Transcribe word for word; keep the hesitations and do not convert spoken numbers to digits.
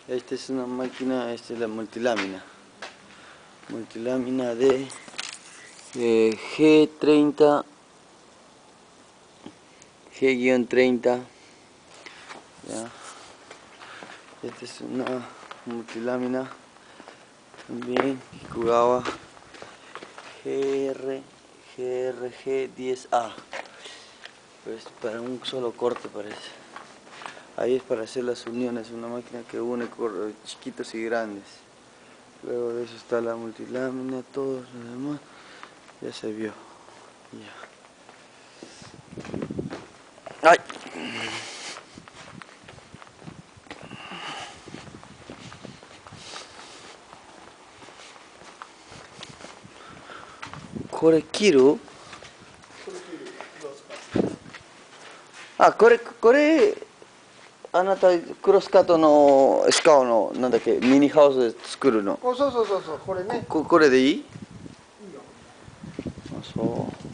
Esta es una máquina, esta es la multilámina. Multilámina de eh, G treinta, G treinta. ¿Ya? Esta es una multilámina también Kugawa G R G diez A. Pues para un solo corte parece. Ahí es para hacer las uniones, una máquina que une chiquitos y grandes. Luego de eso está la multilámina, todo lo demás ya se vio. Ya. ¡Ay! これ切る？あ、これ、これ、あなたクロスカットのスカオのなんだっけミニハウスで作るの。 そうそうそうそう、これね。 こ、これでいい？いいよ。あ、そう。